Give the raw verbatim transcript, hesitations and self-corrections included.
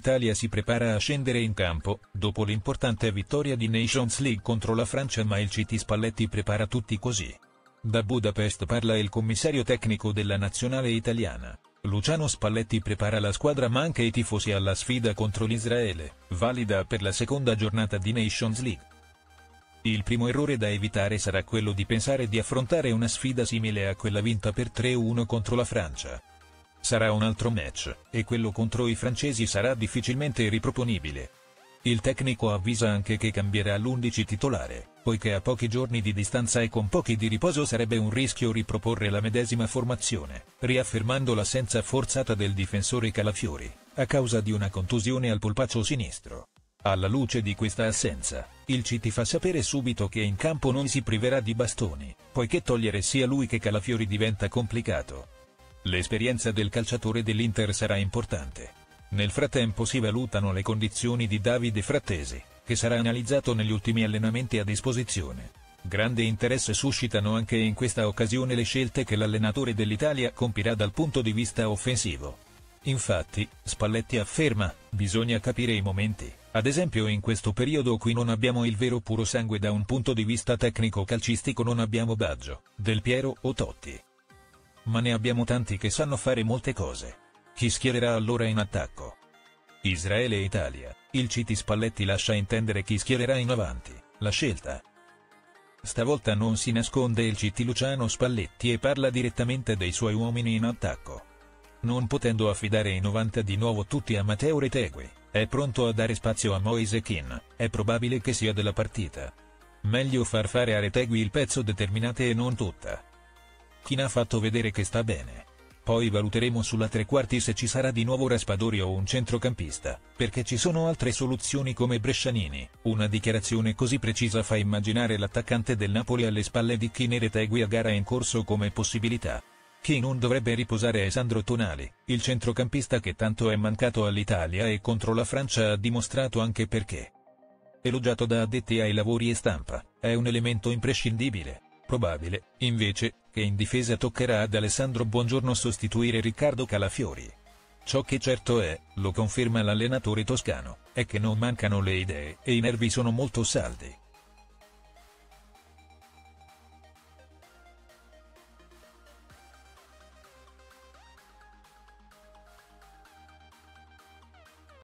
l'Italia si prepara a scendere in campo, dopo l'importante vittoria di Nations League contro la Francia, ma il C T Spalletti prepara tutti così. Da Budapest parla il commissario tecnico della nazionale italiana. Luciano Spalletti prepara la squadra ma anche i tifosi alla sfida contro l'Israele, valida per la seconda giornata di Nations League. Il primo errore da evitare sarà quello di pensare di affrontare una sfida simile a quella vinta per tre a uno contro la Francia. Sarà un altro match, e quello contro i francesi sarà difficilmente riproponibile. Il tecnico avvisa anche che cambierà l'undici titolare, poiché a pochi giorni di distanza e con pochi di riposo sarebbe un rischio riproporre la medesima formazione, riaffermando l'assenza forzata del difensore Calafiori, a causa di una contusione al polpaccio sinistro. Alla luce di questa assenza, il C T fa sapere subito che in campo non si priverà di Bastoni, poiché togliere sia lui che Calafiori diventa complicato. L'esperienza del calciatore dell'Inter sarà importante. Nel frattempo si valutano le condizioni di Davide Frattesi, che sarà analizzato negli ultimi allenamenti a disposizione. Grande interesse suscitano anche in questa occasione le scelte che l'allenatore dell'Italia compirà dal punto di vista offensivo. Infatti, Spalletti afferma, bisogna capire i momenti, ad esempio in questo periodo qui non abbiamo il vero puro sangue da un punto di vista tecnico-calcistico, non abbiamo Baggio, Del Piero o Totti. Ma ne abbiamo tanti che sanno fare molte cose. Chi schiererà allora in attacco? Israele e Italia, il C T Spalletti lascia intendere chi schiererà in avanti, la scelta. Stavolta non si nasconde il C T Luciano Spalletti e parla direttamente dei suoi uomini in attacco. Non potendo affidare i novanta di nuovo tutti a Matteo Retegui, è pronto a dare spazio a Moise Kean, è probabile che sia della partita. Meglio far fare a Retegui il pezzo determinante e non tutta. Kean ha fatto vedere che sta bene. Poi valuteremo sulla tre quarti se ci sarà di nuovo Raspadori o un centrocampista, perché ci sono altre soluzioni come Brescianini. Una dichiarazione così precisa fa immaginare l'attaccante del Napoli alle spalle di Kean e Retegui a gara in corso come possibilità. Chi non dovrebbe riposare è Sandro Tonali, il centrocampista che tanto è mancato all'Italia e contro la Francia ha dimostrato anche perché. Elogiato da addetti ai lavori e stampa, è un elemento imprescindibile. Probabile, invece, che in difesa toccherà ad Alessandro Buongiorno sostituire Riccardo Calafiori. Ciò che certo è, lo conferma l'allenatore toscano, è che non mancano le idee e i nervi sono molto saldi.